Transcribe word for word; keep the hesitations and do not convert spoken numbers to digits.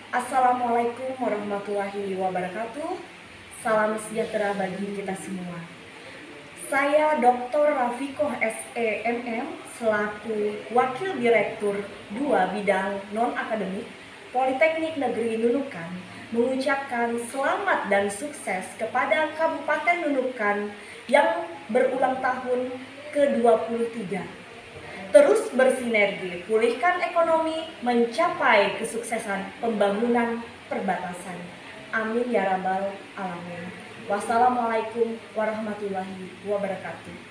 Assalamualaikum warahmatullahi wabarakatuh. Salam sejahtera bagi kita semua. Saya doktor Rafikoh S E M M selaku Wakil Direktur dua Bidang Non-Akademik Politeknik Negeri Nunukan mengucapkan selamat dan sukses kepada Kabupaten Nunukan yang berulang tahun ke dua puluh tiga. Terus bersinergi, pulihkan ekonomi, mencapai kesuksesan pembangunan perbatasan. Amin ya rabbal alamin. Wassalamualaikum warahmatullahi wabarakatuh.